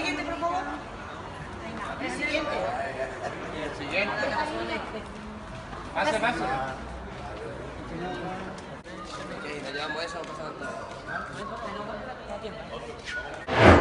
siguiente, por favor. El siguiente. Y el siguiente. Pase, pase. Ok, nos llevamos eso, no pasa nada.